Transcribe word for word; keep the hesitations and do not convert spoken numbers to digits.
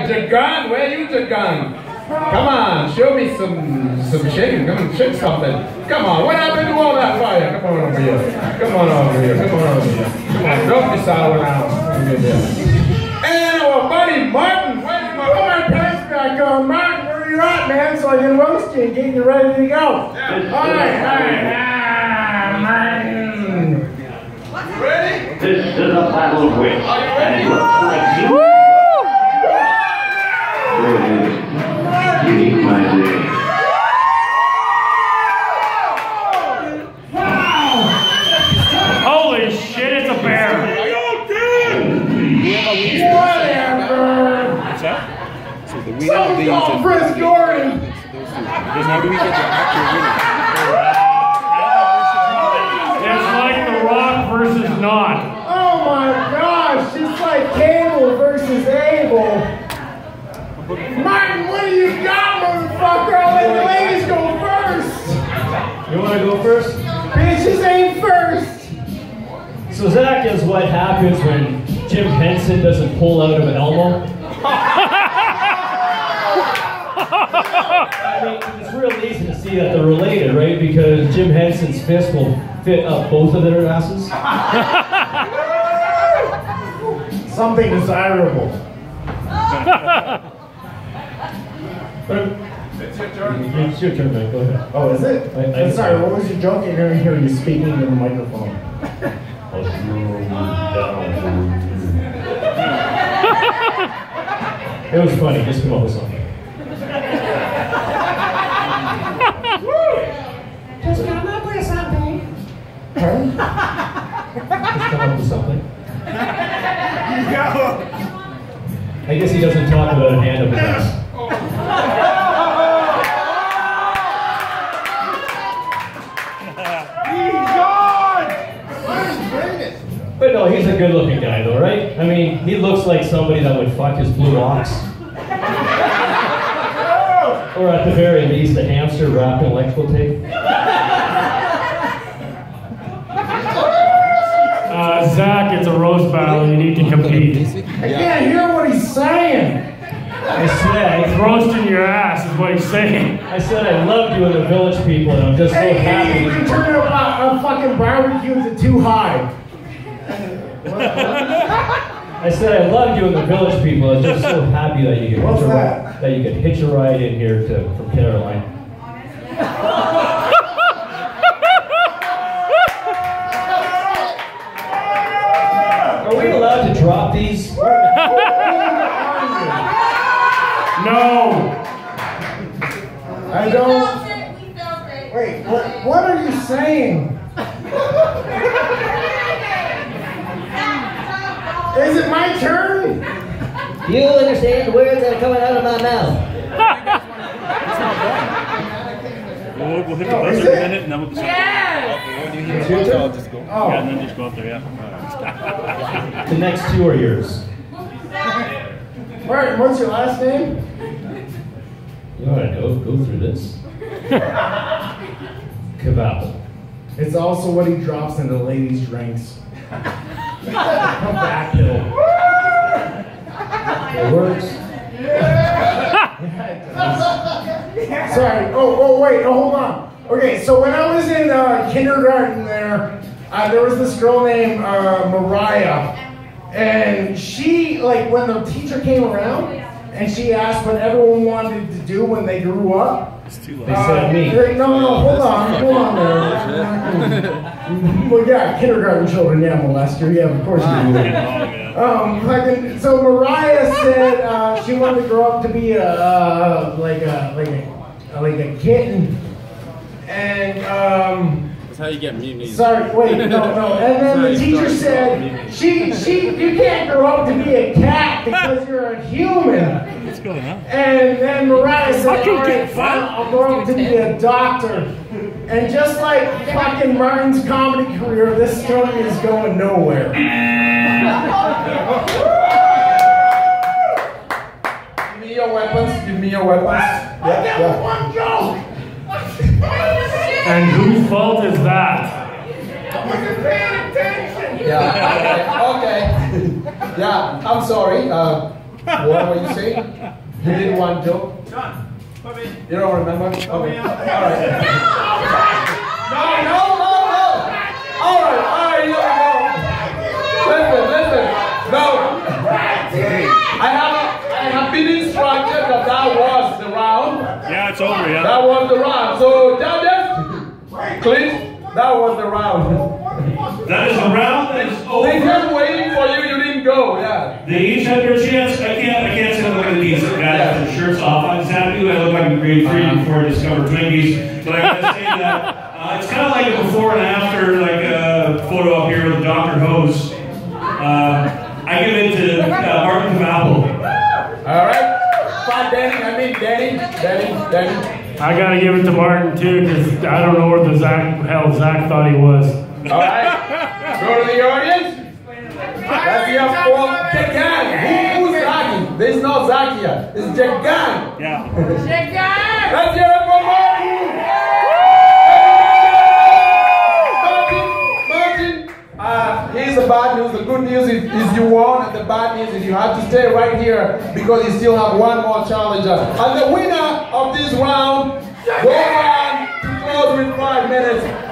got your gun? Where you your gun? Come on, show me some some shaking. Come on, shake something. Come on, what happened to all that fire? Come on over here. Come on over here. Come on over here. Come on, don't be sour now. And our buddy Martin. Where's my Put my pants back on. Martin, where are you at, man? So I can roast you and get you ready to go. Yeah. All right, all right. Ah, Martin. Ready? This is a battle of wits. Are you ready? You eat my day. Holy shit, it's a bear. Whatever. What's that? So the we So have these go, and Chris Gordon. then how do we get the actual winner? It's like The Rock versus not. Oh my gosh, it's like Cable versus Abel. Martin, what do you got, motherfucker? I'll let the ladies go first. You want to go first? Bitches ain't first. So Zach is what happens when Jim Henson doesn't pull out of an elbow. I mean, it's real easy to see that they're related, right? Because Jim Henson's fist will fit up both of their asses. Something desirable. It's your turn. It's your turn, man. Go ahead. Oh, is it? I- I- I'm sorry, what was your joke? I didn't hear you speaking into the microphone. It was funny. Just come up with something. Just come up with something. Huh? Just come up with something. I guess he doesn't talk about a hand up his ass. But no, he's a good-looking guy, though, right? I mean, he looks like somebody that would fuck his blue ox. Or at the very least, a hamster wrapped in electrical tape. Uh, Zach, it's a roast battle. You need to compete. I can't hear what he's saying. I said, He's roasting your ass, is what he's saying. I said I loved you in the Village People, and I'm just so Hey, hey, happy. you can turn a, a fucking barbecue to too high. I said I loved you in the Village People. I was just so happy that you could What's hitch a that? ride, that you could hitch a ride in here to from Caroline. Are we allowed to drop these? No. I don't. Wait, what, what are you saying? Is it my turn? You understand the words that are coming out of my mouth. We'll, we'll hit the Oh, is buzzer in a it? minute and then we'll decide. When you hear It's your it, turn? I'll just go. Oh. Yeah, and then just go up there, yeah. The next two are yours. Martin, what's your last name? You want to go go through this? Kvapil. It's also what he drops into ladies' drinks. Kvapil. It works. Sorry. Oh, oh, wait. Oh, hold on. Okay, so when I was in uh, kindergarten there, uh, there was this girl named uh, Mariah, and she, like, when the teacher came around, and she asked what everyone wanted to do when they grew up. It's too They loud. said me. Uh, no, no, hold on, hold on there. Well, yeah, kindergarten children, yeah, molester, yeah, of course you do. Um, fucking, so Mariah said uh, she wanted to grow up to be a uh, like a like a like a kitten, and um. That's how you get immunity. Sorry, wait, no, no. And then the teacher said, she, she, you can't grow up to be a cat because you're a human. What's going on? And then Mariah said, all right, fine, I'll grow up to be a doctor. And just like fucking Martin's comedy career, this story is going nowhere. Give me your weapons. Give me your weapons. I got one joke. And whose fault is that? I wasn't paying attention. Yeah. Okay. Okay. Yeah. I'm sorry. Uh, What were you saying? You did one joke? You don't remember? Okay. All right. No, no, no, no. All right, all right, here we go. Listen, listen. No. I have, I have been instructed that that was the round. Yeah, it's over, yeah. That was the round. So, judges, Clint, that was the round. That is a round that is over. They kept waiting for you, you didn't go, yeah. They each had their chance. I can't I can't say look at these guys with their shirts off. I was happy I looked like in grade three before I discovered Twinkies. But I gotta say that uh, it's kind of like a before and after, like a photo up here with Doctor Hose. Uh, I give it to uh, Martin Kvapil. Alright. Fine, Danny, I mean Danny, Danny, Danny. I gotta give it to Martin too, because I don't know where the Zach, hell Zach thought he was. Alright. Go to the audience. Let's hear for Jagan. Who, who's Zaki? There's no Zaki here. It's Jagan. Yeah. Jagan! Let's hear it for Martin! Martin, Martin, uh, here's the bad news. The good news is, is you won, and the bad news is you have to stay right here because you still have one more challenger. And the winner of this round goes on to close with five minutes.